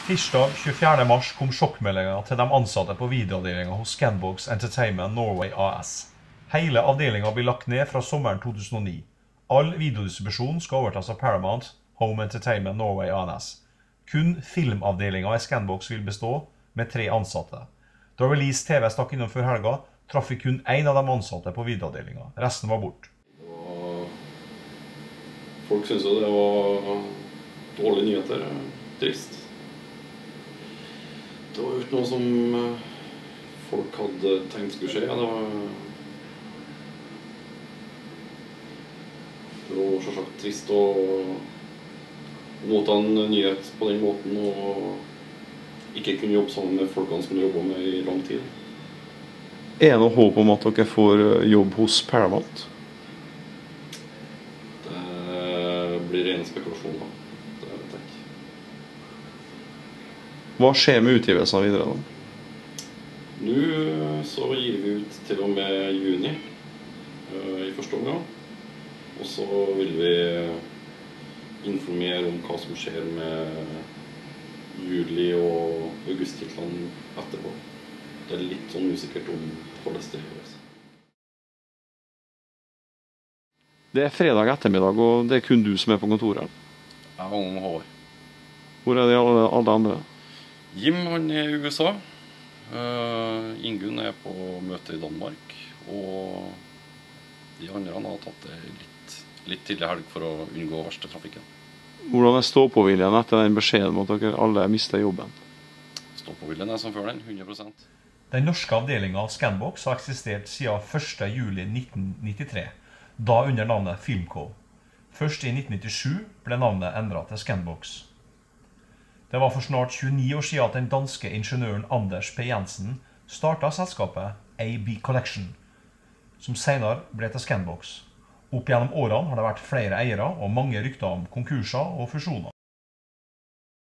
Tirsdag 24. mars kom sjokkmeldingen til de ansatte på videoavdelingen hos Scanbox Entertainment Norway AS. Hele avdelingen blir lagt ned fra sommeren 2009. All videodistribusjon skal overtas av Paramount Home Entertainment Norway AS. Kun filmavdelingen i Scanbox vil bestå med 3 ansatte. Da Release TV stakk innom før helga, traff vi kun en av de ansatte på videoavdelingen. Resten var bort. Folk synes jo det var dårlige nyheter, trist. Det var jo ikke noe som folk hadde tenkt skulle skje. Det var selvsagt trist å motta en nyhet på den måten og ikke kunne jobbe sammen med folkene som du jobbet med i lang tid. Er det noe håp om at dere får jobb hos Paramount? Det blir ren spekulasjon da. Det vet jeg ikke. Hva skjer med utgivelsene videre da? Nå så gir vi ut til og med juni i første omgang. Og så vil vi informere om hva som skjer med juli- og augusttitlene etterpå. Det er litt sånn usikkert om hvordan det gjøres. Det er fredag ettermiddag, og det er kun du som er på kontoret. Jeg og Håvard. Hvor er de alle andre? Jim, han er i USA. Ingunn er på møte i Danmark. Og de andre har tatt det litt tidlig helg for å unngå verste trafikken. Hvordan er stå-på-viljen etter den beskjeden om at dere alle mister jobben? Stå-på-viljen er som før den, 100%. Den norske avdelingen av Scanbox har eksistert siden 1. juli 1993, da under navnet Filmco. Først i 1997 ble navnet endret til Scanbox. Det var for snart 29 år siden at den danske ingeniøren Anders P. Jensen startet selskapet AB Collection, som senere ble til Scanbox. Opp gjennom årene har det vært flere eiere og mange rykter om konkurser og fusjoner.